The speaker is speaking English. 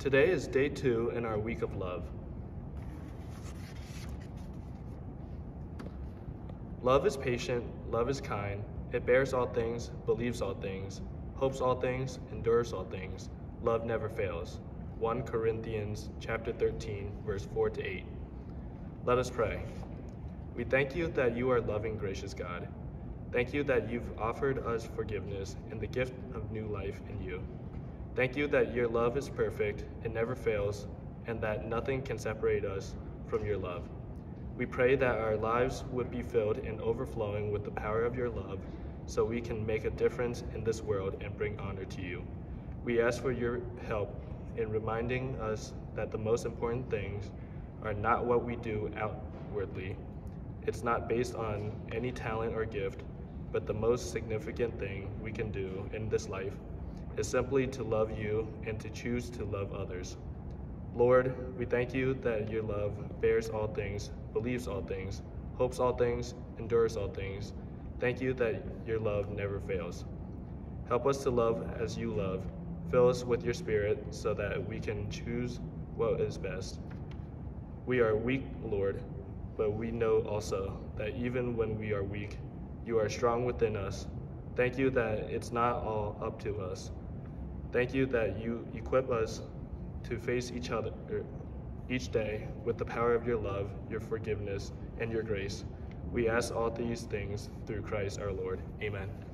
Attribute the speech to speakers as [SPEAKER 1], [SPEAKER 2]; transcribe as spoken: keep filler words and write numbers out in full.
[SPEAKER 1] Today is day two in our week of love. Love is patient, love is kind, it bears all things, believes all things, hopes all things, endures all things. Love never fails. First Corinthians chapter thirteen, verse four to eight. Let us pray. We thank you that you are loving, gracious God. Thank you that you've offered us forgiveness and the gift of new life in you. Thank you that your love is perfect, it never fails, and that nothing can separate us from your love. We pray that our lives would be filled and overflowing with the power of your love, so we can make a difference in this world and bring honor to you. We ask for your help in reminding us that the most important things are not what we do outwardly. It's not based on any talent or gift, but the most significant thing we can do in this life is simply to love you and to choose to love others. Lord, we thank you that your love bears all things, believes all things, hopes all things, endures all things. Thank you that your love never fails. Help us to love as you love. Fill us with your spirit so that we can choose what is best. We are weak, Lord, but we know also that even when we are weak, you are strong within us. Thank you that it's not all up to us. Thank you that you equip us to face each other each day with the power of your love, your forgiveness, and your grace. We ask all these things through Christ our Lord. Amen.